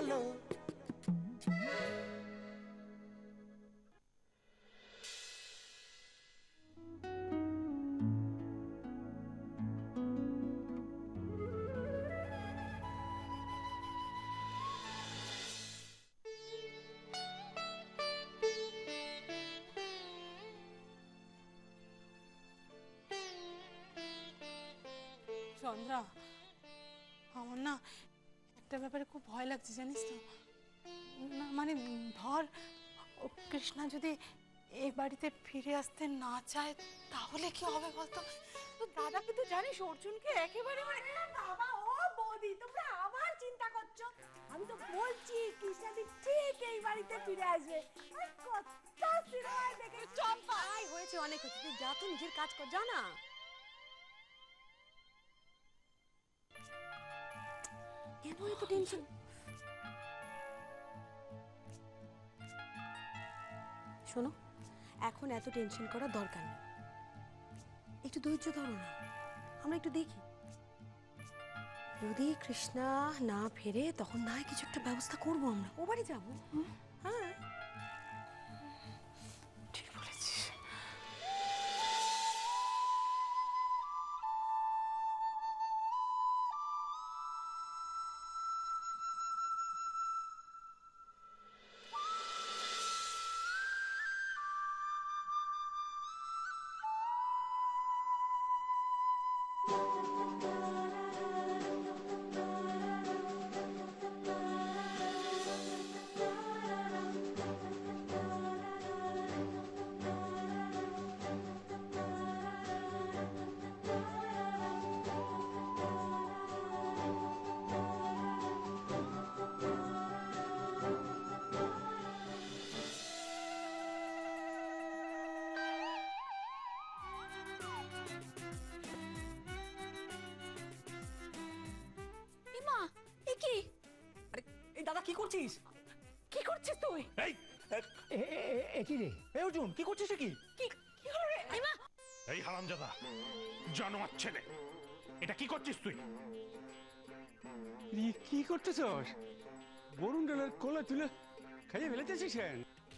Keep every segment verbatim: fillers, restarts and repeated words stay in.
গেল। চন্দ্রা, আমার না একটা ব্যাপারে খুব ভয় লাগছে জানিস তো। না মানে ধর ও কৃষ্ণা যদি এই বাড়িতে ফিরে আসতে না চায় তাহলে কি হবে বলতো? তো দাদা কিন্তু জানিস অর্জুনকে একেবারে মানে বাবা ও বৌদি তোমরা আবার চিন্তা করছো। আমি তো বলছি কৃষ্ণাদি ঠিক এই বাড়িতে ফিরে আসবে। কত সিনেমায় দেখে চম্পা হয়েছে অনেক হয়েছে, তুই যা তো নিজের কাজ কর, যা না। কেন এত টেনশন? শোনো, এখন এত টেনশন করার দরকার নেই, একটু ধৈর্য ধরো না, আমরা একটু দেখি। যদি কৃষ্ণা না ফেরে তখন না কিছু একটা ব্যবস্থা করবো, আমরা ও বাড়ি যাবো। হ্যাঁ ঠিক বলেছিস। দাদা কি করছিস? কি করছিস তুই? এই কি রে এই অর্জুন, কি করছিস? কি কি কি হলো রে? এমা এই হারামজাদা জানোয়ার ছেলে, এটা কি করছিস তুই? কি করতেছস? বরুণ ডালের কোলা তুলে খাইয়ে ফেলেছিস কেন?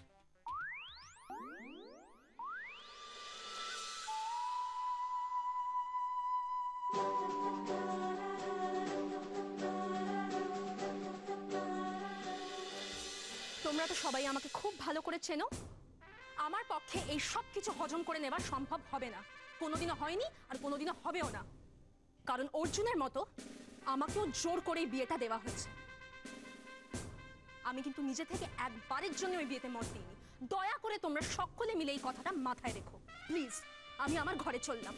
তোমরা তো সবাই আমাকে খুব ভালো করে চেনো। আমার পক্ষে এই সব কিছু হজম করে নেওয়া সম্ভব হবে না, কোনোদিনও হয়নি আর কোনোদিনও হবেও না। কারণ অর্জুনের মতো আমাকেও জোর করেই বিয়েটা দেওয়া হয়েছে। আমি কিন্তু নিজে থেকে একবারের জন্য ওই বিয়েতে মত দিইনি। দয়া করে তোমরা সকলে মিলে এই কথাটা মাথায় রেখো প্লিজ। আমি আমার ঘরে চললাম।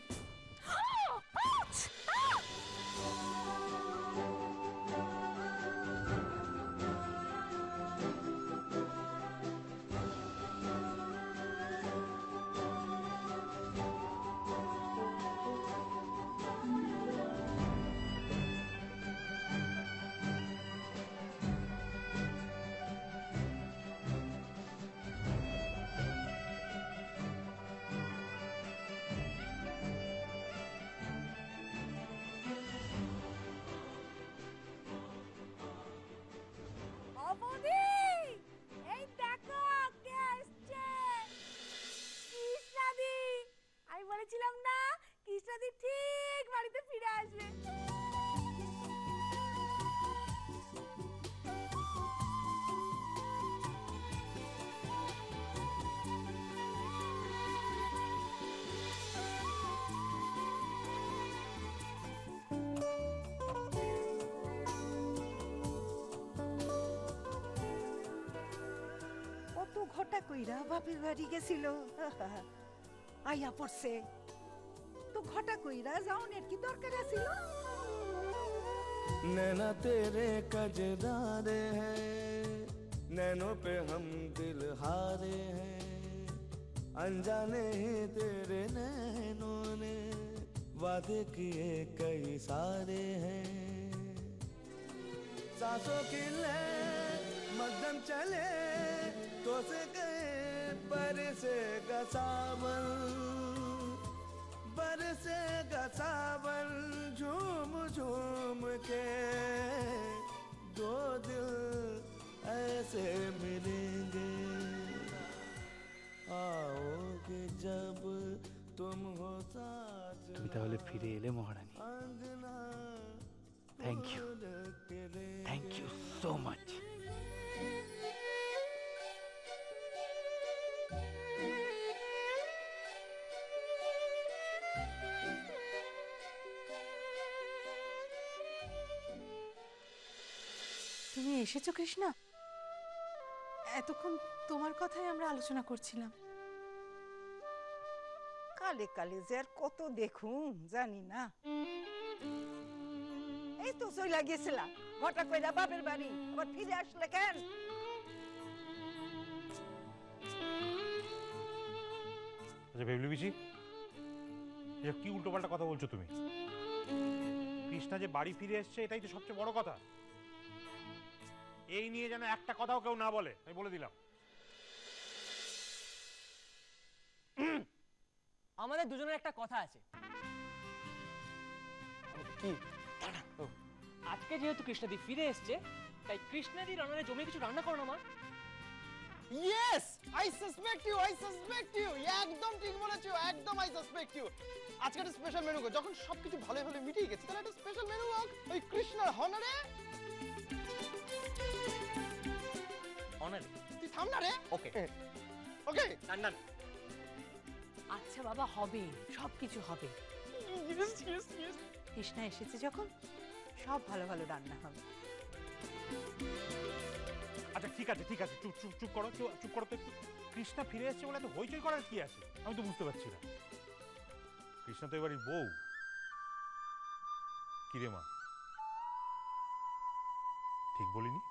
বলেছিলাম না কৃষ্ণাদি ঠিক বাড়িতে ফিরে আসবে। কত ঘটা কইরা বাপের বাড়ি গেছিল, আইয়া পড়ছে তো ঘটা কইরা যাওনের কি দরকার আছিল? नैना तेरे कजरारे हैं, नैनों पे हम दिल हारे हैं, अनजाने ही तेरे नैनों ने वादे किए कई सारे हैं। सांसों की ले मध्यम चले तो से गए बरसेगा सावन, बरसेगा सावन झूम झूम के दो दिल তাহলে ফিরে এলে মহারানী। Thank you, thank you so much. তুমি এসেছো কৃষ্ণা? এতক্ষণ তোমার কথাই আমরা আলোচনা করছিলাম। কালে কালে যে আর কত দেখুন জানি না। এই তো চইলা গেছিলা ঘটা কইরা বাপের বাড়ি, আবার ফিরে আসলে কেন? আচ্ছা বেবলি বিচি, এসব কি উল্টোপাল্টা কথা বলছো তুমি? কৃষ্ণা যে বাড়ি ফিরে এসছে এটাই তো সবচেয়ে বড় কথা। এই নিয়ে যেন একটা কথাও কেউ না বলে, আমি বলে দিলাম। আমাদের দুজনের একটা কথা আছে। কি? আজকে যেহেতু কৃষ্ণাদি ফিরে এসছে, তাই কৃষ্ণাদি রান্নায় জমে কিছু রান্না করো না মা। Yes, I suspect you, I suspect you. একদম ঠিক বলেছো, একদম আই সাসপেক্ট ইউ। আজকে একটা স্পেশাল মেনু হোক, যখন সবকিছু ভালো ভালো মিটিয়ে গেছে তাহলে একটা স্পেশাল মেনু হোক ওই কৃষ্ণার হনারে। অনারে তুই থাম না রে। ওকে ওকে ডান ডান। আচ্ছা বাবা, হবে, সবকিছু হবে। Yes yes yes. কৃষ্ণা এসেছে যখন সব ভালো ভালো রান্না হবে। আচ্ছা ঠিক আছে ঠিক আছে, চুপ চুপ চুপ করো, চুপ চুপ করো তো একটু। কৃষ্ণা ফিরে এসছে বলে এত হইচই করার কি আছে? আমি তো বুঝতে পারছি না। কৃষ্ণা তো এবারই বউ। কিরে মা, ঠিক বলিনি?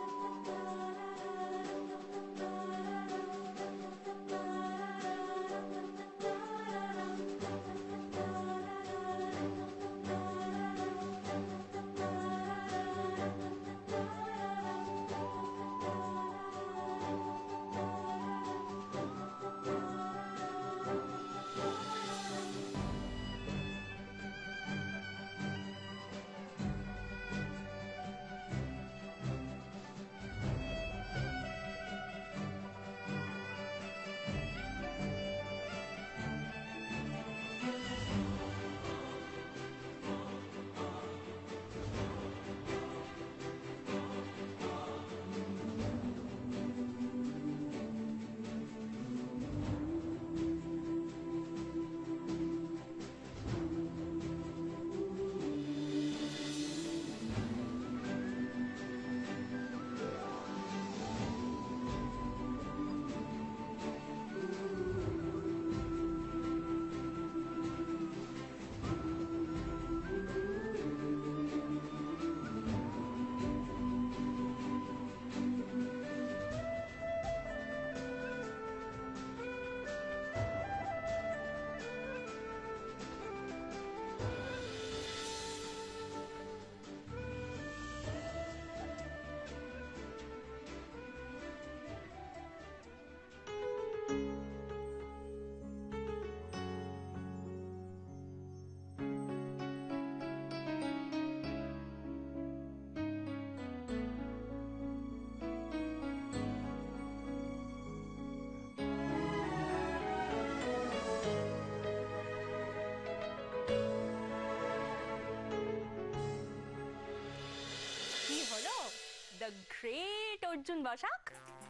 The great Arjun Basak.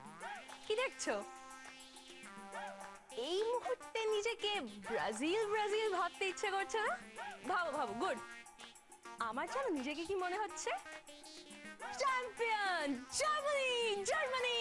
কি দেখছো? এই মুহূর্তে নিজেকে ব্রাজিল ব্রাজিল ভাবতে ইচ্ছে করছে না? ভাবো ভাবো, গুড। আমার জানো নিজেকে কি মনে হচ্ছে? Champion Germany, Germany.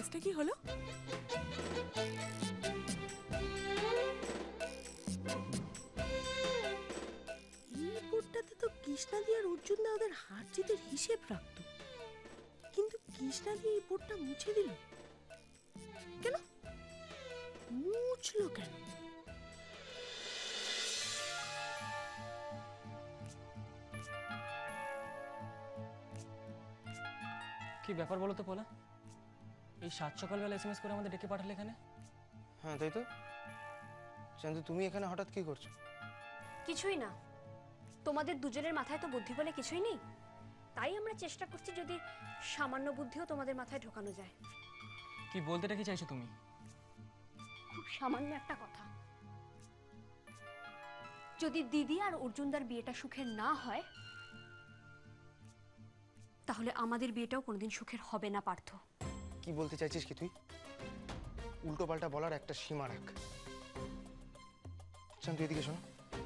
কেসটা কি হলো? এই রিপোর্টটাতে তো কৃষ্ণাদি আর অর্জুন দা ওদের হার জিতের হিসেব রাখতো, কিন্তু কৃষ্ণাদি এই রিপোর্টটা মুছে দিল কেন? মুছলো কেন? কি ব্যাপার বলো তো পোলা? এই সাত সকালবেলা এসএমএস করে আমাদের ডেকে পাঠালে এখানে? হ্যাঁ তাই তো। চান্দু তুমি এখানে হঠাৎ কি করছো? কিছুই না, তোমাদের দুজনের মাথায় তো বুদ্ধি বলে কিছুই নেই, তাই আমরা চেষ্টা করছি যদি সামান্য বুদ্ধিও তোমাদের মাথায় ঢোকানো যায়। কি বলতেটা কি চাইছো তুমি? খুব সামান্য একটা কথা, যদি দিদি আর অর্জুনদার বিয়েটা সুখের না হয় তাহলে আমাদের বিয়েটাও কোনোদিন সুখের হবে না পার্থ। কি বলতে চাইছিস কি তুই? উল্টো পাল্টা বলার একটা সীমা রাখ। চান্দু এদিকে শোনো,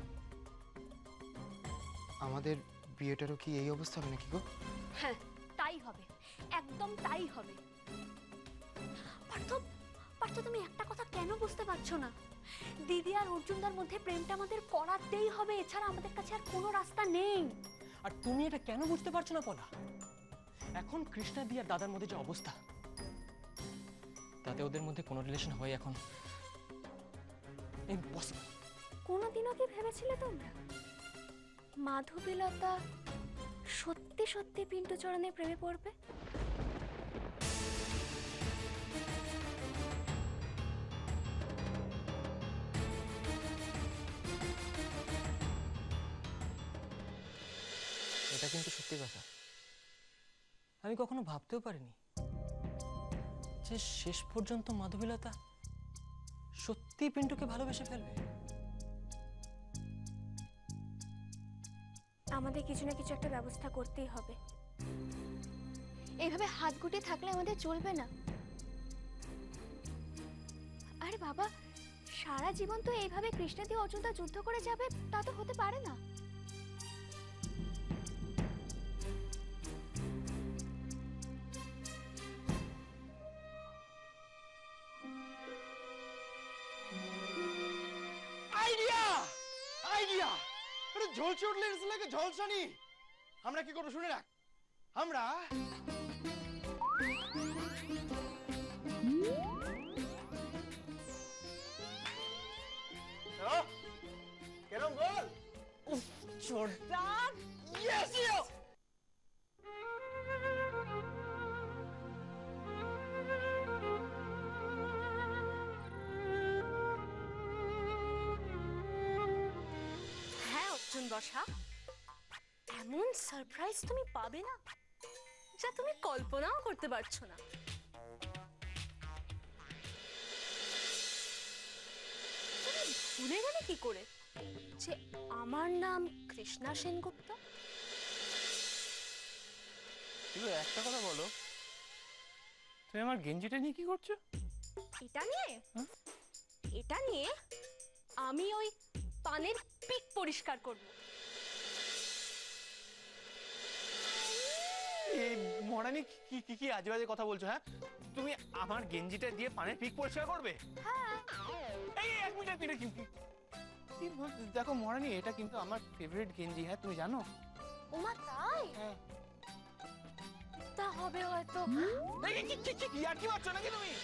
আমাদের বিয়েটারও কি এই অবস্থা হবে নাকি গো? হ্যাঁ তাই হবে, একদম তাই হবে। পার্থ, পার্থ তুমি একটা কথা কেন বুঝতে পারছো না? দিদি আর অর্জুনদার মধ্যে প্রেমটা আমাদের করাতেই হবে, এছাড়া আমাদের কাছে আর কোনো রাস্তা নেই। আর তুমি এটা কেন বুঝতে পারছো না পোলা? এখন কৃষ্ণাদি আর দাদার মধ্যে যে অবস্থা, তাতে ওদের মধ্যে কোনো রিলেশন হয় এখন ইম্পসিবল। কোনোদিনও কি ভেবেছিলে তোমরা মাধবীলতা সত্যি সত্যি পিন্টু চরণের প্রেমে পড়বে? এটা কিন্তু সত্যি কথা। আমি কখনো ভাবতেও পারিনি যে শেষ পর্যন্ত মাধবীলতা সত্যি পিন্টুকে ভালোবেসে ফেলবে। আমাদের কিছু না কিছু একটা ব্যবস্থা করতেই হবে, এইভাবে হাত গুটিয়ে থাকলে আমাদের চলবে না। আরে বাবা, সারা জীবন তো এইভাবে কৃষ্ণাদি অর্জুনদা যুদ্ধ করে যাবে তা তো হতে পারে না। আইডিয়া আইডিয়া এটা ঝলসে উঠলে এসে লাগে ঝলসানি। আমরা কি করবো শুনে রাখ, আমরা কেরম বল? উফ জোরদার। Yes yes. বসা, এমন সারপ্রাইজ তুমি পাবে না যা তুমি কল্পনাও করতে পারছো না। তুমি ভুলে গেলে কি করে যে আমার নাম কৃষ্ণা সেনগুপ্ত? তুমি একটা কথা বলো, তুমি আমার গেঞ্জিটা নিয়ে কি করছো? এটা নিয়ে এটা নিয়ে আমি ওই পানের পিক পরিষ্কার করব। এই মরানি কি কি কি আজে বাজে কথা বলছো? হ্যাঁ, তুমি আমার গেঞ্জিটা দিয়ে পানের পিক পরিষ্কার করবে? হ্যাঁ। এই এক মিনিট মিনিট কি দেখো মরানি, এটা কিন্তু আমার ফেভারিট গেঞ্জি। হ্যাঁ তুমি জানো? ওমা তাই? হ্যাঁ। তা হবে হয়তো। এই কি কি কি আর কি বাচ্চা নাকি তুমি?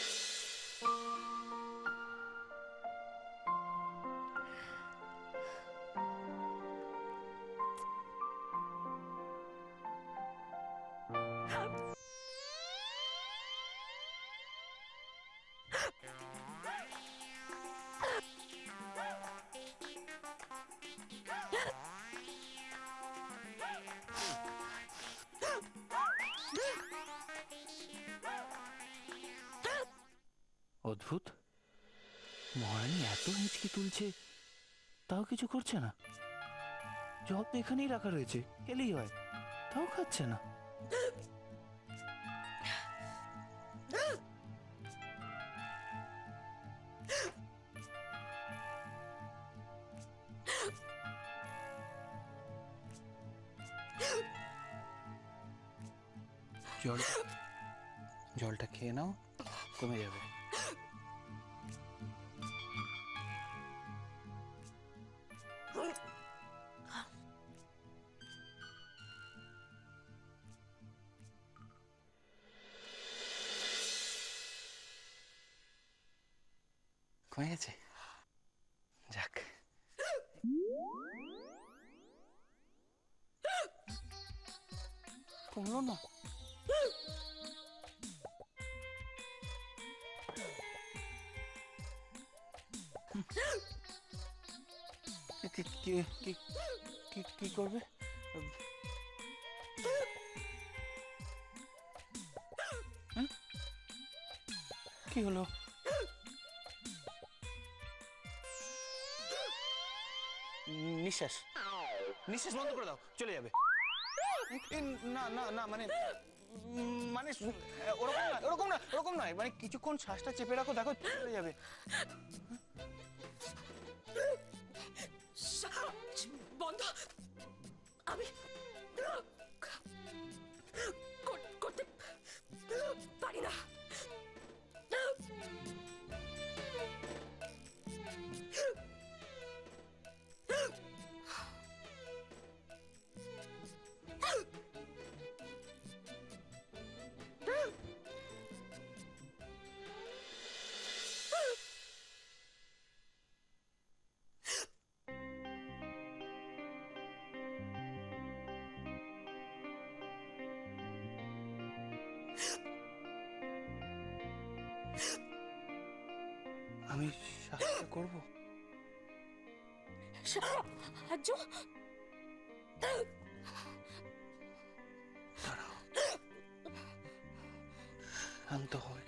অদ্ভুত, মহারানী এত হিঁচকি তুলছে তাও কিছু করছে না। জল তো এখানেই রাখা রয়েছে, এলেই হয়, তাও খাচ্ছে না। জল জলটা খেয়ে নাও, কমে যাবে। কমে গেছে? যাক। কমলো না? কি কি কি কি কি করবে? কি হলো? নিঃশ্বাস নিঃশ্বাস বন্ধ করে দাও, চলে যাবে। না না না মানে মানে ওরকম না ওরকম না ওরকম নয়, মানে কিছুক্ষণ শ্বাসটা চেপে রাখো, দেখো চলে যাবে। বন্ধ, আমি করতে পারি না। আমি সাহায্য করব। সাহায্য? দাঁড়াও, শান্ত হয়।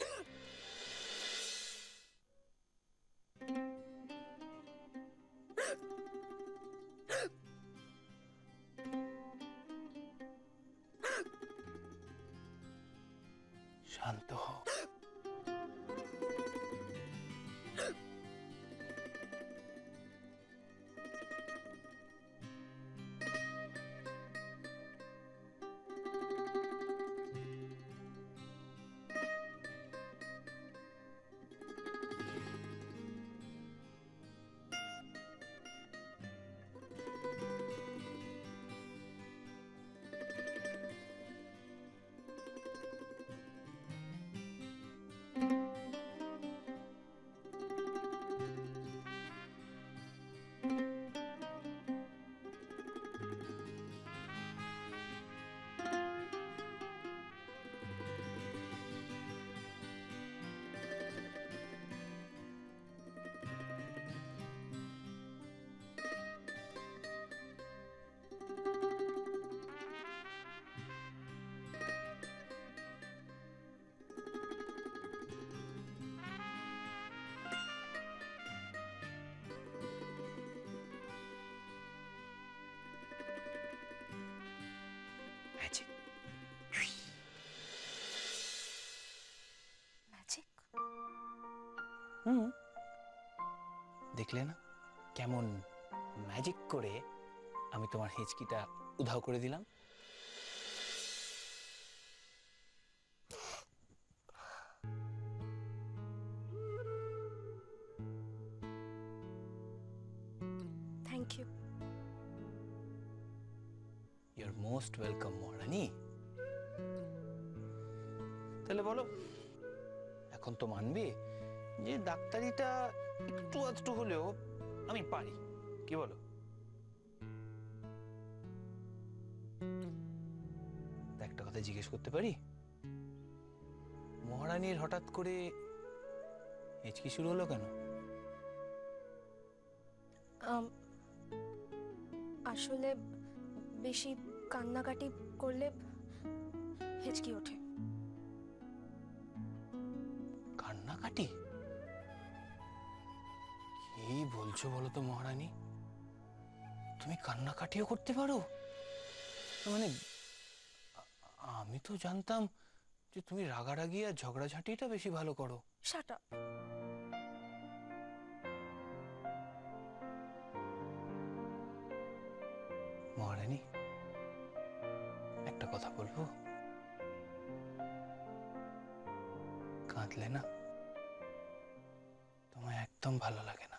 শান্ত হও। হুম, দেখলে না কেমন ম্যাজিক করে আমি তোমার হিচকিটা উধাও করে দিলাম। Thank you. Your most welcome মহারানী। তাহলে বলো, এখন তো মানবে যে ডাক্তারিটা একটু আধটু হলেও আমি পারি, কি বলো? একটা কথা জিজ্ঞেস করতে পারি? মহারানীর হঠাৎ করে হেঁচকি শুরু হলো কেন? আসলে বেশি কান্নাকাটি করলে হেঁচকি ওঠে। কান্নাকাটি? কি বলছো বলো তো মহারানী, তুমি কান্নাকাটিও করতে পারো? মানে আমি তো জানতাম যে তুমি রাগারাগি আর ঝগড়াঝাঁটিটা বেশি ভালো করো। Shut up. মহারানী, একটা কথা বলবো? কাঁদলে না তোমায় একদম ভালো লাগে না।